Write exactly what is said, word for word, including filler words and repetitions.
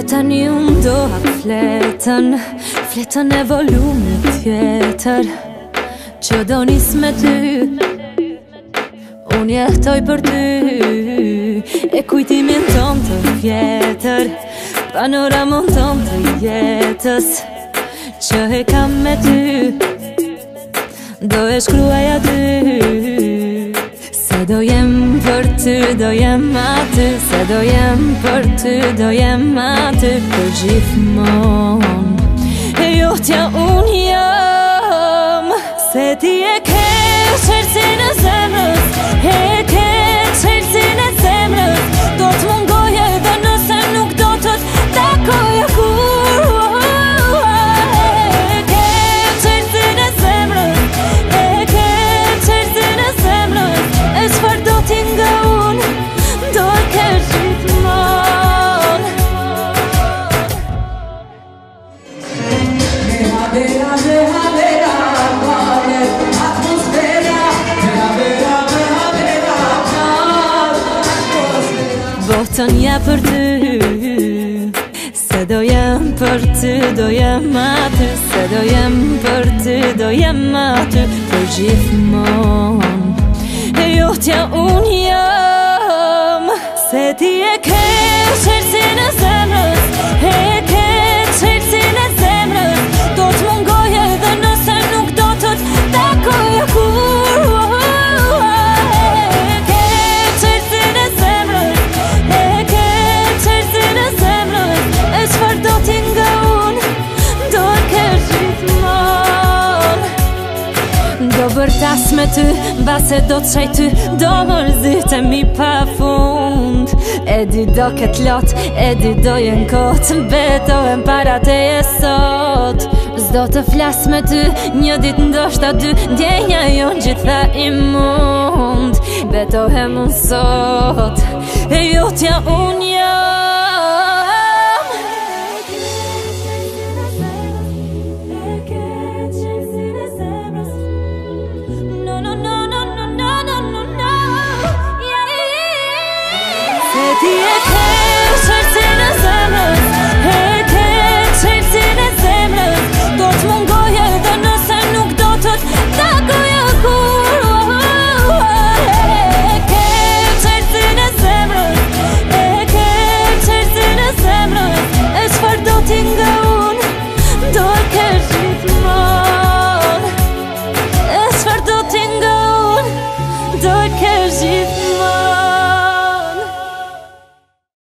tani unë doha fletën, fletën e volumit tjetër, që do nis me ty. Unë jehtoj për ty, e kujtimin ton të vjetër, panoramon ton të jetës, që e kam me ty, do e shkruaj aty. Se do jem për ty, do jem aty, se do jem për ty, do jem aty për gjithmon. E jotja unë jam, se ti e ke qërësin e zemrës, e ke qërësin e zemrës, do të mungoje dhe nëse nuk do të të takoja kur. E ke qërësin e zemrës, e ke qërësin e zemrës, e çfarë do t'i nga unë, do e ke gjithmon. Vera, vera, vera, vale, atmosfera. Vera, vera, vera, vera, atmosfera. Botën ja për ty, se do jem për ty, do jem aty, se do jem për ty, do jem aty për gjithmon. E jotja unë jam, se ti e ke qërësin e zemrës, e ke qërësin e zemrës, do të mungoje dhe nëse nuk do të të takoja kur. E ke qërësin e zemrës, e ke qërësin e zemrës, e çfarë do t'i nga unë, do e ke gjithmon. Do bërtas me ty, base do të qaj ty, do mërzitemi pa fund. E di do ket lot, e di do jen kot, betohem para teje sot. Zdo të flas me ty, një dit ndoshta dy, ndjenja jon gjitha imund. Betohem unë sot, e jotja unë jam.